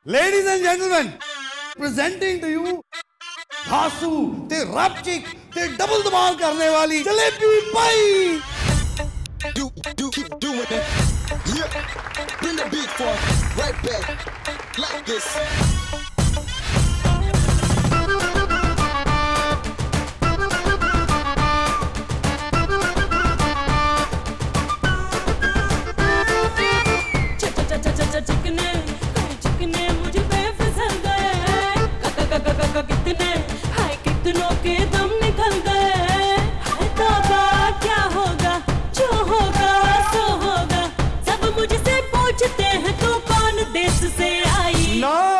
Ladies and gentlemen, presenting to you धासू ते रैपचिक ते double धमाल करने वाली जलेबी पाई। Keep doing it. Yeah. Bring the beat for right back like this. चिकने मुझे बेफिसल गए, कितनों के दम निकल गए। तौबा क्या होगा, जो होगा सो होगा। सब मुझसे पूछते हैं तू कौन देश से आई।